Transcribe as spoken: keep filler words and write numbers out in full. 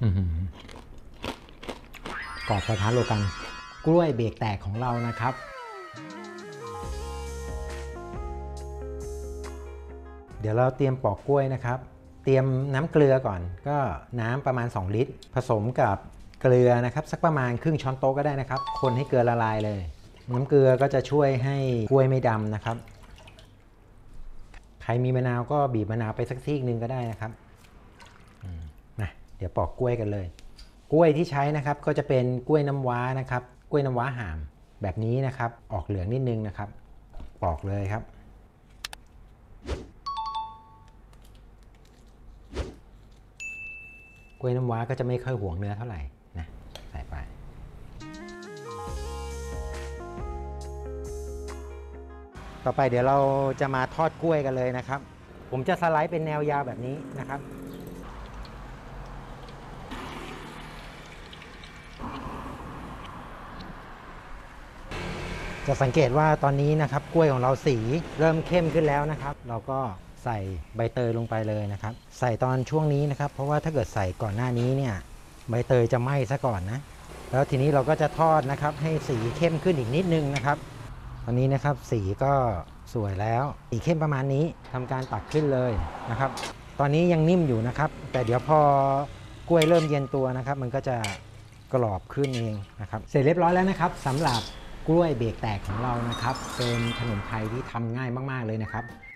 กรอบสะท้านโลกันกล้วยเบรกแตกของเรานะครับเดี๋ยวเราเตรียมปอกกล้วยนะครับเตรียมน้ำเกลือก่อนก็น้ำประมาณสองลิตรผสมกับเกลือนะครับสักประมาณครึ่งช้อนโต๊ะก็ได้นะครับคนให้เกลือละลายเลยน้ำเกลือก็จะช่วยให้กล้วยไม่ดำนะครับใครมีมะนาวก็บีบมะนาวไปสักซีกนึงก็ได้นะครับนะเดี๋ยวปอกกล้วยกันเลยกล้วยที่ใช้นะครับก็จะเป็นกล้วยน้ำว้านะครับกล้วยน้ำว้าห่ามแบบนี้นะครับออกเหลืองนิดนึงนะครับปอกเลยครับกล้วยน้ำว้าก็จะไม่ค่อยห่วงเนื้อเท่าไหร่นะใส่ไปต่อไปเดี๋ยวเราจะมาทอดกล้วยกันเลยนะครับผมจะสไลด์เป็นแนวยาวแบบนี้นะครับจะสังเกตว่าตอนนี้นะครับกล้วยของเราสีเริ่มเข้มขึ้นแล้วนะครับเราก็ใส่ใบเตยลงไปเลยนะครับใส่ตอนช่วงนี้นะครับเพราะว่าถ้าเกิดใส่ก่อนหน้านี้เนี่ยใบเตยจะไหม้ซะก่อนนะแล้วทีนี้เราก็จะทอดนะครับให้สีเข้มขึ้นอีกนิดนึงนะครับตอนนี้นะครับสีก็สวยแล้วสีเข้มประมาณนี้ทำการตักขึ้นเลยนะครับตอนนี้ยังนิ่มอยู่นะครับแต่เดี๋ยวพอกล้วยเริ่มเย็นตัวนะครับมันก็จะกรอบขึ้นเองนะครับเสร็จเรียบร้อยแล้วนะครับสำหรับกล้วยเบรกแตกของเรานะครับเป็นขนมไทยที่ทำง่ายมากๆเลยนะครับ